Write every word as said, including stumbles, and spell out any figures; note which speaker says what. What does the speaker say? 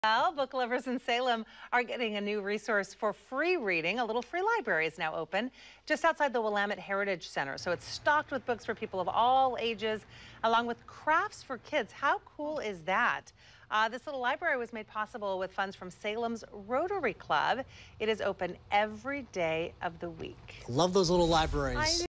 Speaker 1: Well, book lovers in Salem are getting a new resource for free reading. A little free library is now open just outside the Willamette Heritage Center. So it's stocked with books for people of all ages, along with crafts for kids. How cool is that? Uh, this little library was made possible with funds from Salem's Rotary Club. It is open every day of the week.
Speaker 2: Love those little libraries.
Speaker 1: I